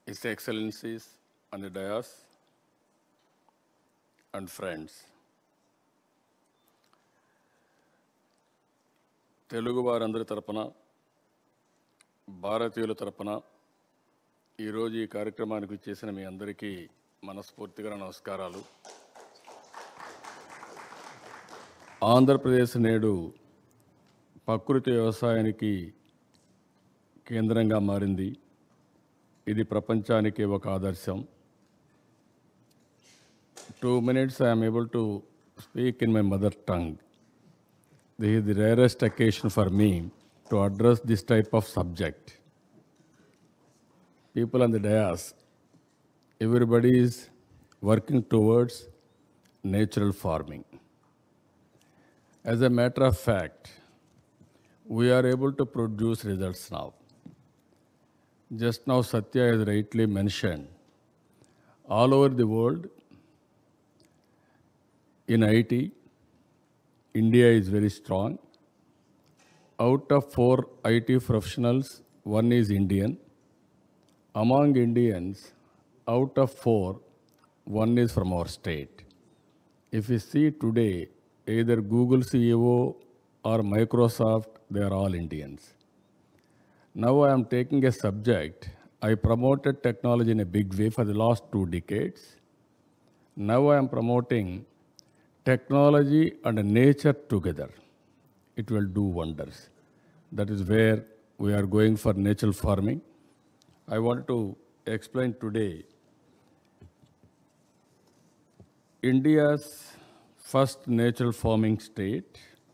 His Excellencies on the dais and friends. Telugu వారందరి తరపున భారతీయుల తరపున ఈరోజు ఈ కార్యక్రమానికి చేసిన మీ అందరికీ మనస్ఫూర్తిగా నమస్కారాలు. ఆంధ్రప్రదేశ్ నేడు ప్రకృతి వ్యవసాయానికి కేంద్రంగా మారింది. ఇది ప్రపంచానికి ఒక ఆదర్శం. 2 minutes I am able to speak in my mother tongue. This is the rarest occasion for me to address this type of subject. People on the dais, everybody is working towards natural farming. As a matter of fact, we are able to produce results now. Just now Satya has rightly mentioned, all over the world, in IT, India is very strong. Out of 4 IT professionals, 1 is Indian. Among Indians, out of 4, 1 is from our state. If you see today, either Google CEO or Microsoft, they are all Indians. Now I am taking a subject. I promoted technology in a big way for the last 2 decades. Now I am promoting technology and nature together. It will do wonders. That is where we are going for natural farming. I want to explain today India's first natural farming state,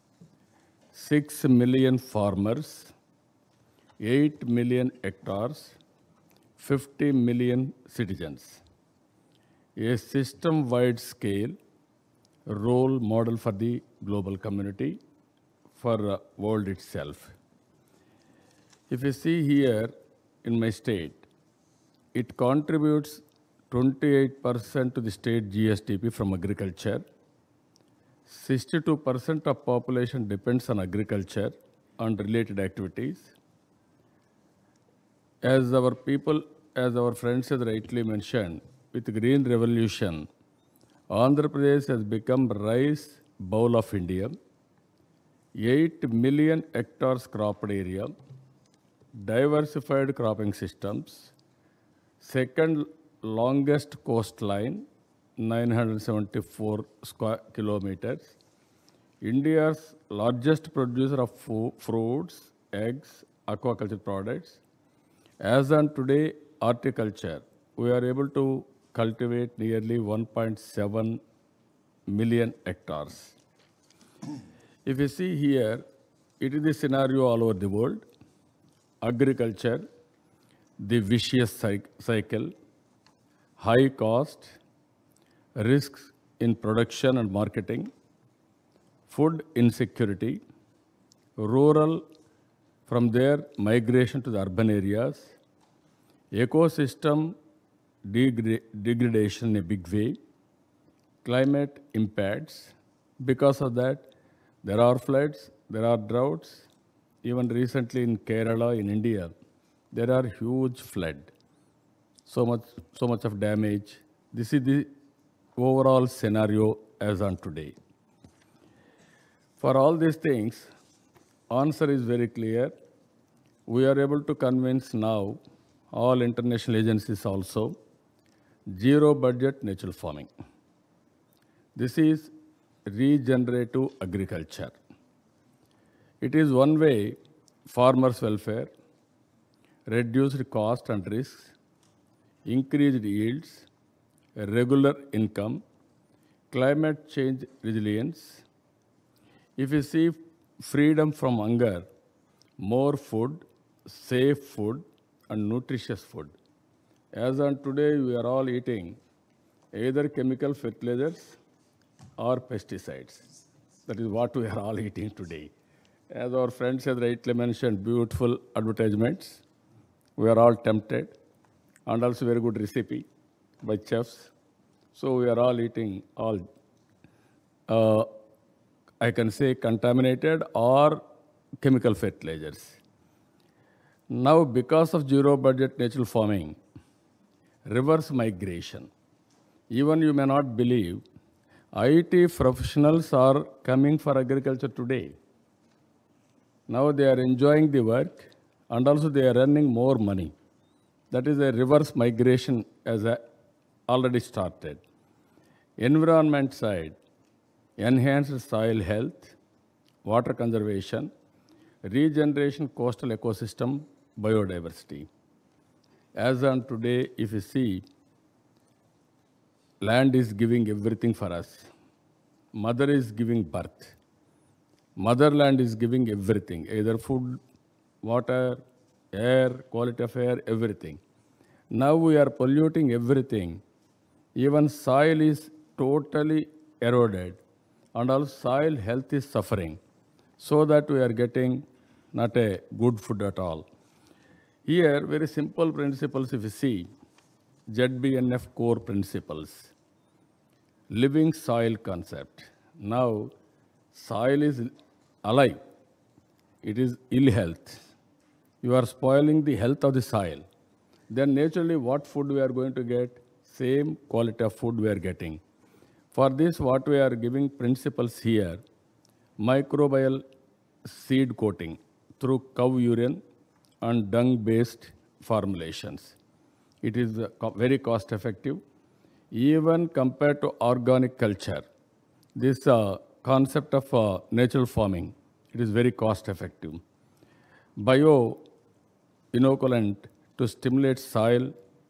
6 million farmers, 8 million hectares, 50 million citizens. A system-wide scale role model for the global community, for world itself. If you see here in my state, it contributes 28% to the state GSDP from agriculture. 62% of population depends on agriculture and related activities. As our friends have rightly mentioned, with Green Revolution, Andhra Pradesh has become rice bowl of India. 8 million hectares cropped area, diversified cropping systems, second longest coastline, 974 square kilometers, India's largest producer of fruits, eggs, aquaculture products. As on today, horticulture, we are able to cultivate nearly 1.7 million hectares. If you see here, it is the scenario all over the world. Agriculture, the vicious cycle, high cost, risks in production and marketing, food insecurity, rural, from there migration to the urban areas, ecosystem degradation in a big way, climate impacts. Because of that, there are floods, there are droughts. Even recently in Kerala, in India, there are huge flood. So much of damage. This is the overall scenario as on today. For all these things, answer is very clear. We are able to convince now all international agencies also, zero budget natural farming. This is regenerative agriculture. It is one way farmers' welfare, reduced cost and risks, increased yields, regular income, climate change resilience. If you see freedom from hunger, more food, safe food, and nutritious food. As on today, we are all eating either chemical fertilizers or pesticides. That is what we are all eating today. As our friends have rightly mentioned, beautiful advertisements. We are all tempted, and also very good recipe by chefs. So we are all eating all, I can say, contaminated or chemical fertilizers. Now, because of zero budget natural farming, reverse migration. Even you may not believe, IT professionals are coming for agriculture today. Now they are enjoying the work and also they are earning more money. That is a reverse migration as already started. Environment side, enhanced soil health, water conservation, regeneration coastal ecosystem, biodiversity. As on today, if you see, land is giving everything for us. Mother is giving birth. Motherland is giving everything, either food, water, air, quality of air, everything. Now we are polluting everything. Even soil is totally eroded and also soil health is suffering. So that we are getting not a good food at all. Here, very simple principles if you see, ZBNF core principles, living soil concept. Now, soil is alive. It is ill health. You are spoiling the health of the soil. Then naturally what food we are going to get? Same quality of food we are getting. For this, what we are giving principles here, microbial seed coating through cow urine and dung-based formulations. It is very cost effective. Even compared to organic culture, this concept of natural farming, it is very cost effective. Bio inoculant to stimulate soil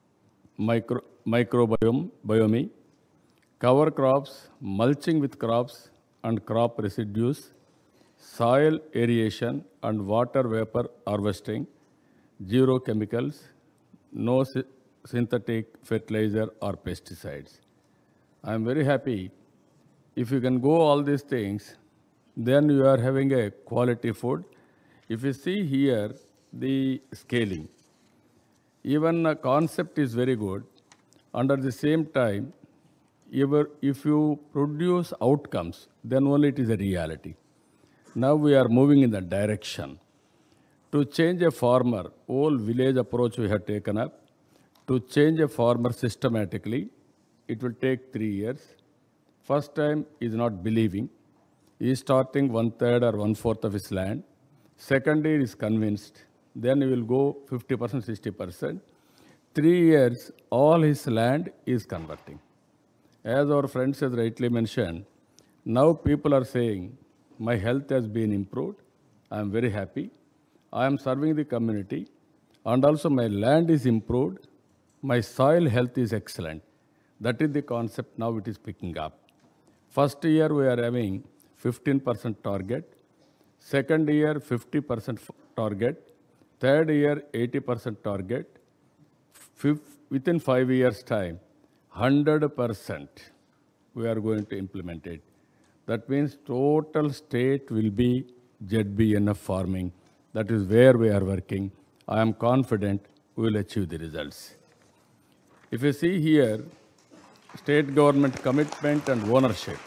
microbiome, cover crops, mulching with crops and crop residues, soil aeration and water vapor harvesting, zero chemicals, no synthetic fertilizer or pesticides. I am very happy. If you can go all these things, then you are having a quality food. If you see here, the scaling, even the concept is very good. And at the same time, if you produce outcomes, then only it is a reality. Now we are moving in that direction. To change a farmer, whole village approach we have taken up. To change a farmer systematically, it will take 3 years. First time is not believing. He is starting 1/3 or 1/4 of his land. Second year is convinced. Then he will go 50%, 60%. 3 years, all his land is converting. As our friends has rightly mentioned, now people are saying, my health has been improved. I am very happy. I am serving the community. And also my land is improved. My soil health is excellent. That is the concept now it is picking up. First year we are having 15% target. Second year 50% target. Third year 80% target. Within 5 years time, 100% we are going to implement it. That means total state will be ZBNF farming. That is where we are working. I am confident we will achieve the results. If you see here, state government commitment and ownership.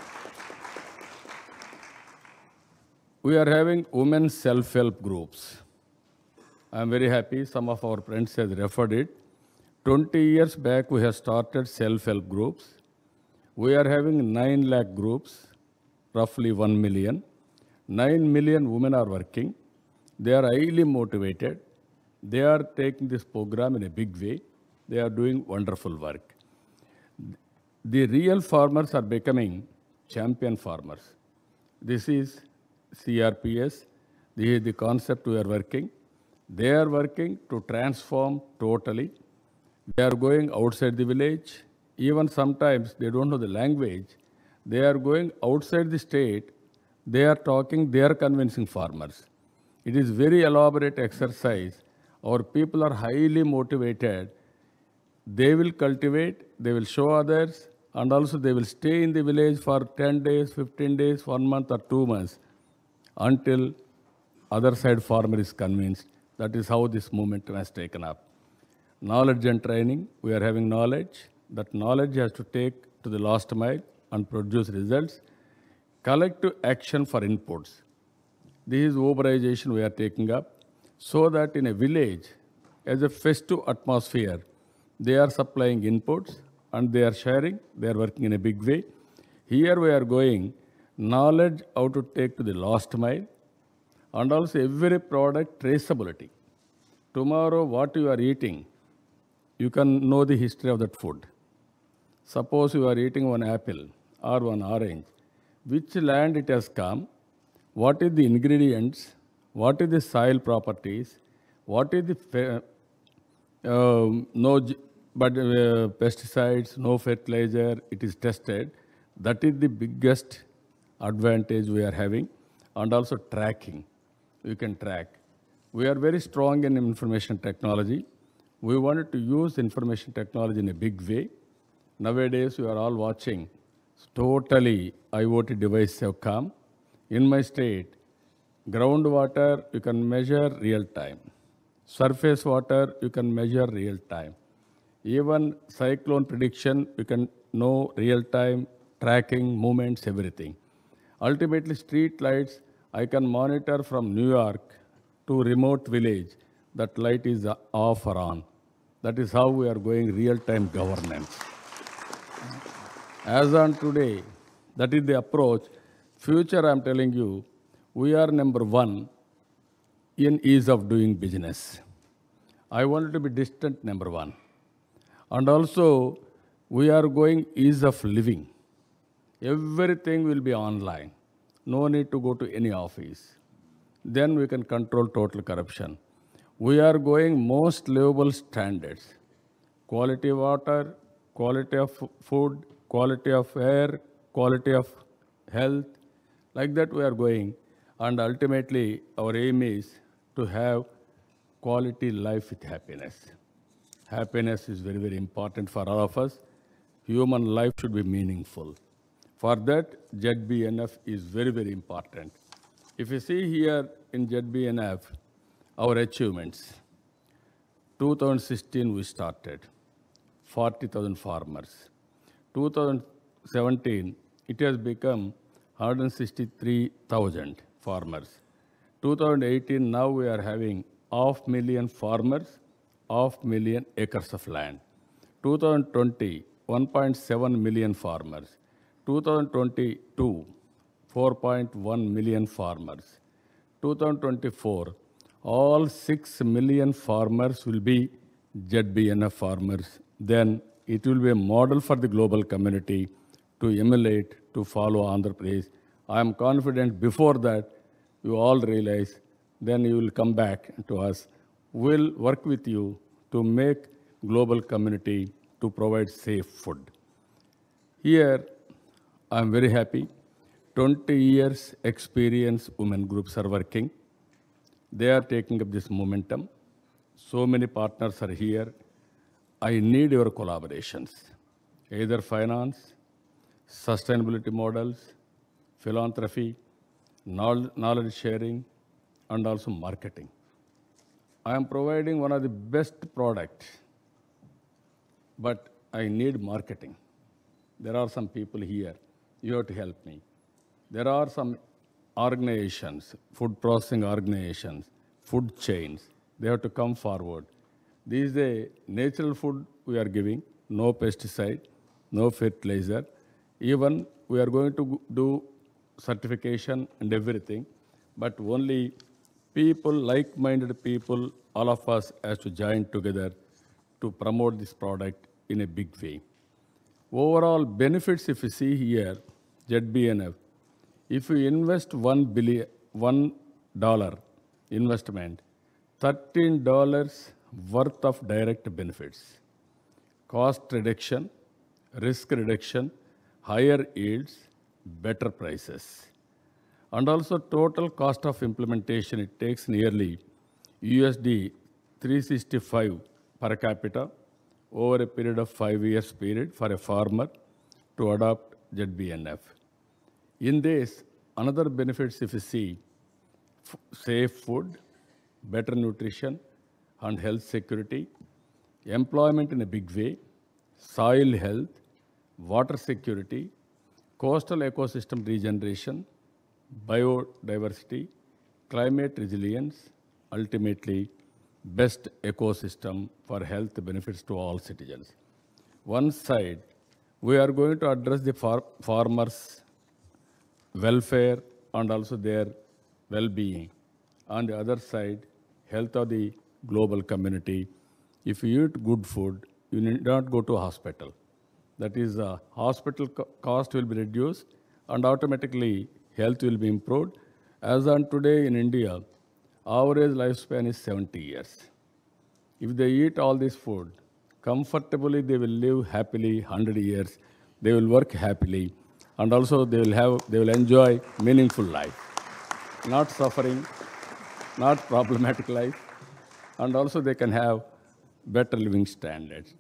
We are having women's self-help groups. I am very happy some of our friends have referred it. 20 years back we have started self-help groups. We are having 9 lakh groups, roughly 1 million. 9 million women are working. They are highly motivated. They are taking this program in a big way. They are doing wonderful work. The real farmers are becoming champion farmers. This is CRPS. This is the concept we are working. They are working to transform totally. They are going outside the village. Even sometimes they don't know the language. They are going outside the state. They are talking, they are convincing farmers. It is very elaborate exercise. Our people are highly motivated. They will cultivate, they will show others, and also they will stay in the village for 10 days, 15 days, 1 month or 2 months until other side farmer is convinced. That is how this movement has taken up. Knowledge and training, we are having knowledge. That knowledge has to take to the last mile and produce results. Collective action for inputs. This is Uberization we are taking up so that in a village, as a festive atmosphere, They are supplying inputs and they are sharing, they are working in a big way. Here we are going knowledge how to take to the last mile and also every product traceability. Tomorrow, what you are eating, you can know the history of that food. Suppose you are eating one apple or one orange, which land it has come, what is the ingredients, what is the soil properties, what is the no but pesticides, no fertilizer, it is tested. That is the biggest advantage we are having, and also tracking. We can track. We are very strong in information technology. We wanted to use information technology in a big way. Nowadays, we are all watching. Totally IoT devices have come. In my state, groundwater you can measure real time. Surface water you can measure real time. Even cyclone prediction you can know real time, tracking, movements, everything. Ultimately, street lights I can monitor from New York to remote village that light is off or on. That is how we are going real time governance. As on today, that is the approach. Future, I'm telling you, we are number one in ease of doing business. I want to be distant number one. And also, we are going ease of living. Everything will be online. No need to go to any office. Then we can control total corruption. We are going most livable standards. Quality water, quality of food, quality of air, quality of health. Like that we are going. And ultimately, our aim is to have quality life with happiness. Happiness is very, very important for all of us. Human life should be meaningful. For that, ZBNF is very, very important. If you see here in ZBNF, our achievements, 2016 we started, 40,000 farmers. 2017, it has become 163,000 farmers. 2018, now we are having 500,000 farmers, 500,000 acres of land. 2020, 1.7 million farmers. 2022, 4.1 million farmers. 2024, all 6 million farmers will be ZBNF farmers. Then it will be a model for the global community to emulate, to follow Andhra Pradesh. I am confident before that you all realize, then you will come back to us. We'll work with you to make global community to provide safe food. Here, I'm very happy. 20 years experience women groups are working. They are taking up this momentum. So many partners are here. I need your collaborations, either finance, sustainability models, philanthropy, knowledge sharing, and also marketing. I am providing one of the best products, but I need marketing. There are some people here. You have to help me. There are some organizations, food processing organizations, food chains. They have to come forward. This is a natural food we are giving, no pesticide, no fertilizer. Even we are going to do certification and everything, but only people, like-minded people, all of us has to join together to promote this product in a big way. Overall benefits, if you see here, ZBNF, if you invest $1 investment, $13 worth of direct benefits, cost reduction, risk reduction, higher yields, better prices. And also total cost of implementation, it takes nearly USD 365 per capita over a period of 5 years period for a farmer to adopt ZBNF. In this, another benefits if you see, safe food, better nutrition and health security, employment in a big way, soil health, water security, coastal ecosystem regeneration, biodiversity, climate resilience, ultimately best ecosystem for health benefits to all citizens. One side, we are going to address the farmers' welfare and also their well-being. On the other side, health of the global community. If you eat good food, you need not go to hospital. That is, hospital cost will be reduced and automatically health will be improved. As on today in India, average lifespan is 70 years. If they eat all this food, comfortably they will live happily 100 years. They will work happily, and also they will enjoy meaningful life, not suffering, not problematic life, and also they can have better living standards.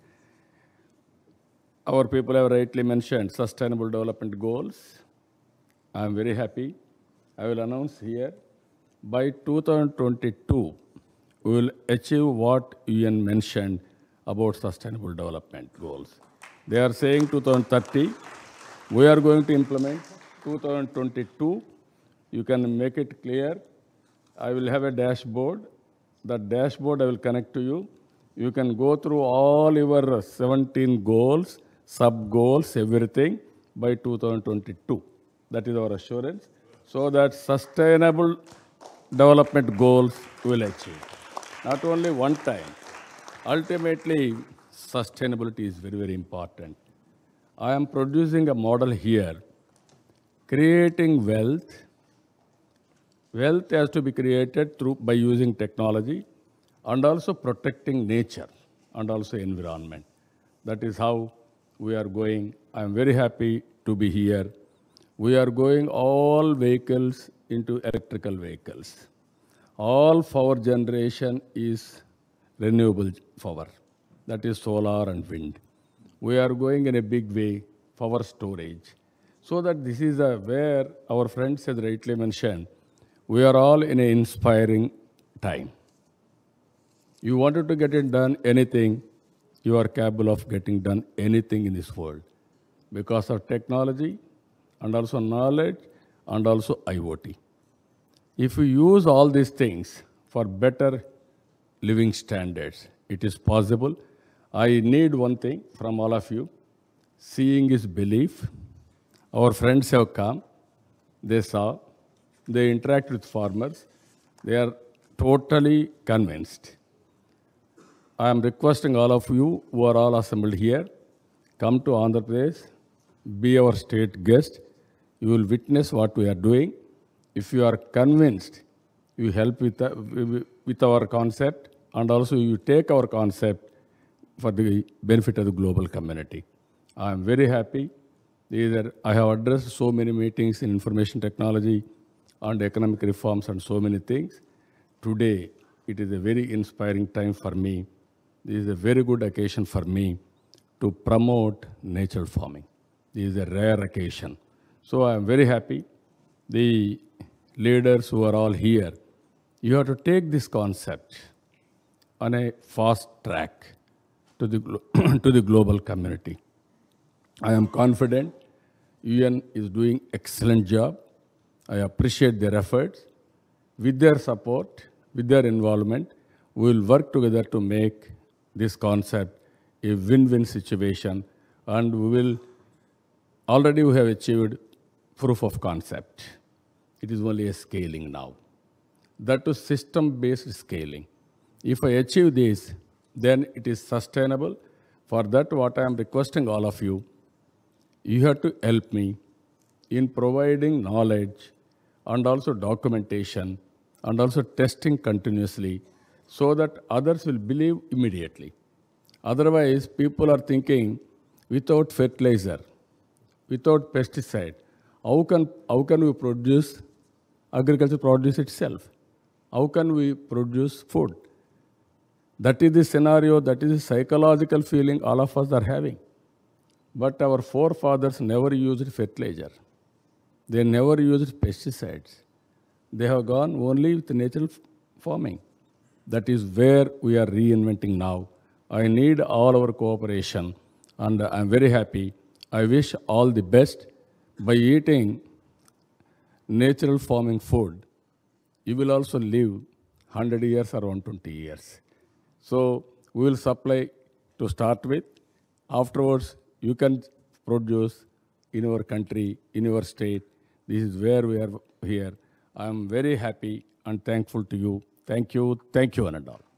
Our people have rightly mentioned Sustainable Development Goals. I am very happy. I will announce here, by 2022, we will achieve what UN mentioned about Sustainable Development Goals. They are saying 2030. We are going to implement 2022. You can make it clear. I will have a dashboard. That dashboard I will connect to you. You can go through all your 17 goals, sub-goals, everything by 2022. That is our assurance. So that sustainable development goals will achieve. Not only one time. Ultimately, sustainability is very, very important. I am producing a model here, creating wealth. Wealth has to be created by using technology and also protecting nature and also environment. That is how we are going. I am very happy to be here. We are going all vehicles into electrical vehicles. All power generation is renewable power. That is solar and wind. We are going in a big way, power storage. So that this is where our friends have rightly mentioned, we are all in an inspiring time. You wanted to get it done, anything, you are capable of getting done anything in this world because of technology and also knowledge and also IoT. If you use all these things for better living standards, it is possible. I need one thing from all of you. Seeing is belief. Our friends have come. They saw. They interact with farmers. They are totally convinced. I am requesting all of you who are all assembled here, come to Andhra Pradesh, be our state guest. You will witness what we are doing. If you are convinced, you help with our concept, and also you take our concept for the benefit of the global community. I am very happy. I have addressed so many meetings in information technology and economic reforms and so many things. Today, it is a very inspiring time for me. This is a very good occasion for me to promote natural farming. This is a rare occasion. So I am very happy. The leaders who are all here, you have to take this concept on a fast track to the global community. I am confident UN is doing excellent job. I appreciate their efforts. With their support, with their involvement, we will work together to make this concept a win-win situation, and we have achieved proof of concept. It is only a scaling now. That is system-based scaling. If I achieve this, then it is sustainable. For that, what I am requesting all of you, you have to help me in providing knowledge and also documentation and also testing continuously so that others will believe immediately. Otherwise, people are thinking without fertilizer, without pesticide, how can we produce agriculture produce itself? How can we produce food? That is the scenario, that is the psychological feeling all of us are having. But our forefathers never used fertilizer. They never used pesticides. They have gone only with natural farming. That is where we are reinventing now. I need all our cooperation, and I'm very happy. I wish all the best. By eating natural farming food, you will also live 100 years or 120 years. So we will supply to start with. Afterwards, you can produce in your country, in your state. This is where we are here. I am very happy and thankful to you. Thank you, one and all.